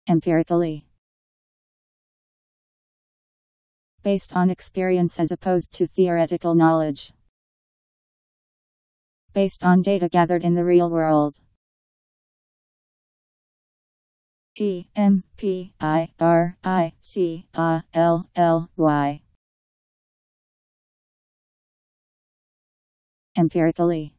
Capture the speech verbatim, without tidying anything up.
Empirically. Based on experience as opposed to theoretical knowledge. Based on data gathered in the real world. E M P I R I C A L L Y. Empirically.